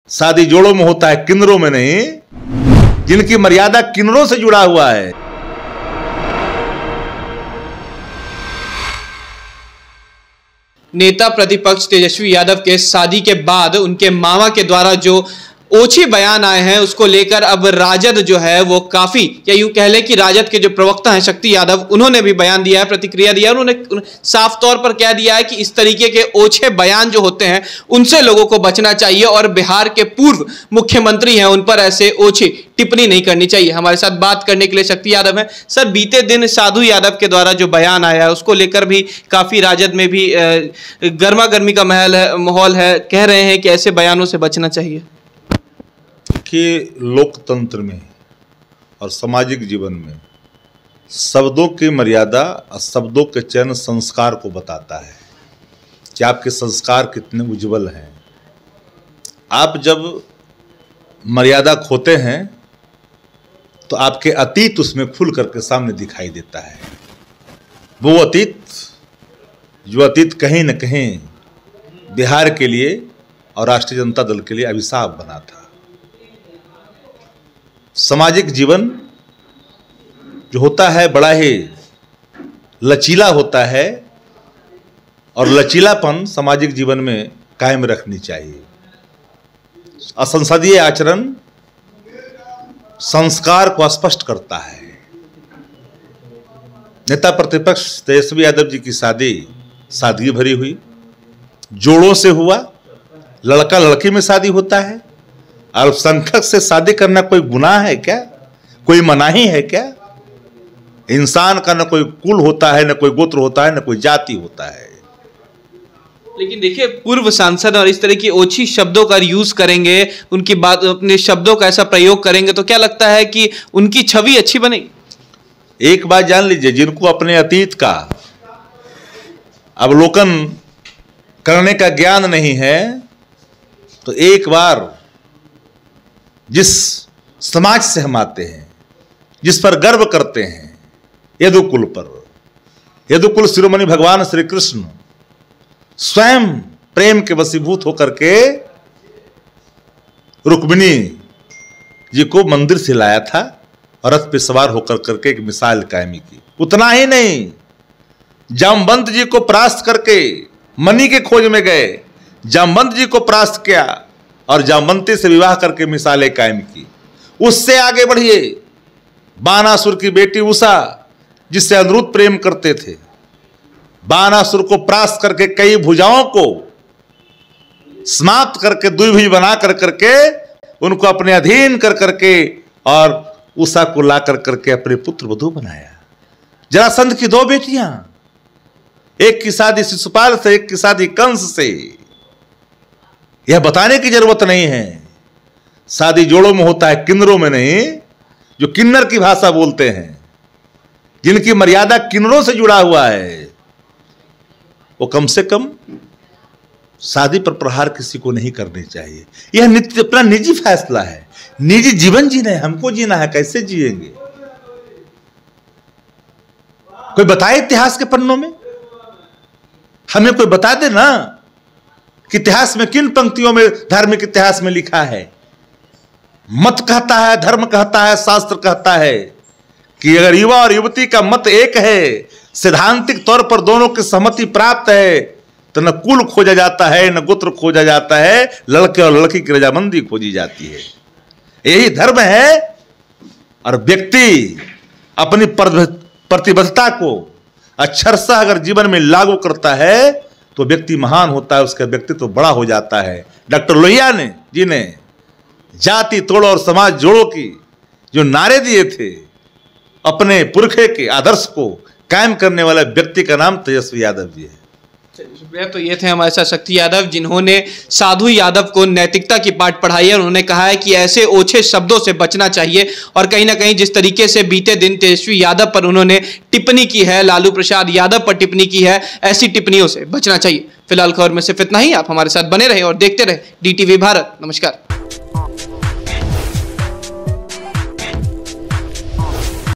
शादी जोड़ों में होता है, किन्नरों में नहीं। जिनकी मर्यादा किन्नरों से जुड़ा हुआ है। नेता प्रतिपक्ष तेजस्वी यादव के शादी के बाद उनके मामा के द्वारा जो ओछे बयान आए हैं, उसको लेकर अब राजद जो है वो काफी, या यूं कह ले कि राजद के जो प्रवक्ता हैं शक्ति यादव, उन्होंने भी बयान दिया है, प्रतिक्रिया दिया है। उन्होंने साफ तौर पर कह दिया है कि इस तरीके के ओछे बयान जो होते हैं उनसे लोगों को बचना चाहिए और बिहार के पूर्व मुख्यमंत्री हैं उन पर ऐसे ओछे टिप्पणी नहीं करनी चाहिए। हमारे साथ बात करने के लिए शक्ति यादव हैं। सर, बीते दिन साधु यादव के द्वारा जो बयान आया है उसको लेकर भी काफी राजद में भी गर्मा गर्मी का माहौल है। कह रहे हैं कि ऐसे बयानों से बचना चाहिए। कि लोकतंत्र में और सामाजिक जीवन में शब्दों की मर्यादा और शब्दों के चयन संस्कार को बताता है कि आपके संस्कार कितने उज्जवल हैं। आप जब मर्यादा खोते हैं तो आपके अतीत उसमें खुल करके सामने दिखाई देता है। वो अतीत जो अतीत कहीं न कहीं बिहार के लिए और राष्ट्रीय जनता दल के लिए अभिशाप बना था। सामाजिक जीवन जो होता है बड़ा ही लचीला होता है और लचीलापन सामाजिक जीवन में कायम रखनी चाहिए। असंसदीय आचरण संस्कार को स्पष्ट करता है। नेता प्रतिपक्ष तेजस्वी यादव जी की शादी सादगी भरी हुई, जोड़ों से हुआ। लड़का लड़की में शादी होता है। अल्पसंख्यक से शादी करना कोई गुनाह है क्या? कोई मनाही है क्या? इंसान का न कोई कुल होता है, न कोई गोत्र होता है, न कोई जाति होता है। लेकिन देखिए, पूर्व सांसद और इस तरह की ओछी शब्दों का यूज करेंगे, उनकी बात, अपने शब्दों का ऐसा प्रयोग करेंगे तो क्या लगता है कि उनकी छवि अच्छी बनेगी? एक बात जान लीजिए, जिनको अपने अतीत का अवलोकन करने का ज्ञान नहीं है तो एक बार जिस समाज से हम आते हैं, जिस पर गर्व करते हैं, यदुकुल पर, यदुकुल शिरोमणि भगवान श्री कृष्ण स्वयं प्रेम के वशीभूत होकर के रुक्मिणी जी को मंदिर से लाया था और रथ पे सवार होकर करके एक मिसाल कायमी की। उतना ही नहीं, जामवंत जी को परास्त करके मणि के खोज में गए, जामवंत जी को परास्त किया और जामवंती से विवाह करके मिसालें कायम की। उससे आगे बढ़िए, बानासुर की बेटी उषा जिससे अनिरुद्ध प्रेम करते थे, बानासुर को परास्त करके कई भुजाओं को समाप्त करके द्विभुज बना कर करके उनको अपने अधीन कर करके और उषा को ला कर करके अपने पुत्र वधू बनाया। जरासंध की दो बेटियां, एक की शादी शिशुपाल से, एक की शादी कंस से। यह बताने की जरूरत नहीं है। शादी जोड़ों में होता है, किन्नरों में नहीं। जो किन्नर की भाषा बोलते हैं, जिनकी मर्यादा किन्नरों से जुड़ा हुआ है, वो कम से कम शादी पर प्रहार किसी को नहीं करनी चाहिए। यह अपना निजी फैसला है, निजी जीवन जीना है, हमको जीना है, कैसे जिएंगे? कोई बताए इतिहास के पन्नों में? हमें कोई बता दे ना कि इतिहास में किन पंक्तियों में, धार्मिक इतिहास में लिखा है। मत कहता है, धर्म कहता है, शास्त्र कहता है कि अगर युवा और युवती का मत एक है, सैद्धांतिक तौर पर दोनों की सहमति प्राप्त है, तो न कुल खोजा जाता है, न गोत्र खोजा जाता है, लड़के और लड़की की रजामंदी खोजी जाती है। यही धर्म है। और व्यक्ति अपनी प्रतिबद्धता को अक्षरशः अगर जीवन में लागू करता है तो व्यक्ति महान होता है, उसका व्यक्तित्व तो बड़ा हो जाता है। डॉक्टर लोहिया जी ने जाति तोड़ो और समाज जोड़ो की जो नारे दिए थे, अपने पुरखे के आदर्श को कायम करने वाला व्यक्ति का नाम तेजस्वी यादव जी है। शुक्रिया। तो ये थे हमारे साथ शक्ति यादव, जिन्होंने साधु यादव को नैतिकता की पाठ पढ़ाई है। उन्होंने कहा है कि ऐसे ओछे शब्दों से बचना चाहिए और कहीं ना कहीं जिस तरीके से बीते दिन तेजस्वी यादव पर उन्होंने टिप्पणी की है, लालू प्रसाद यादव पर टिप्पणी की है, ऐसी टिप्पणियों से बचना चाहिए। फिलहाल खबर में सिर्फ इतना ही। आप हमारे साथ बने रहे और देखते रहे DTV भारत। नमस्कार।